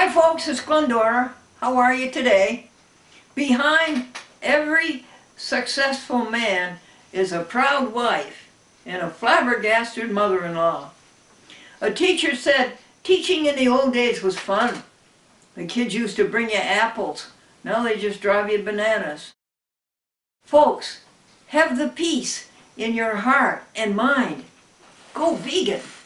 Hi folks, it's Glendora. How are you today? Behind every successful man is a proud wife and a flabbergasted mother-in-law. A teacher said teaching in the old days was fun. The kids used to bring you apples. Now they just drive you bananas. Folks, have the peace in your heart and mind. Go vegan.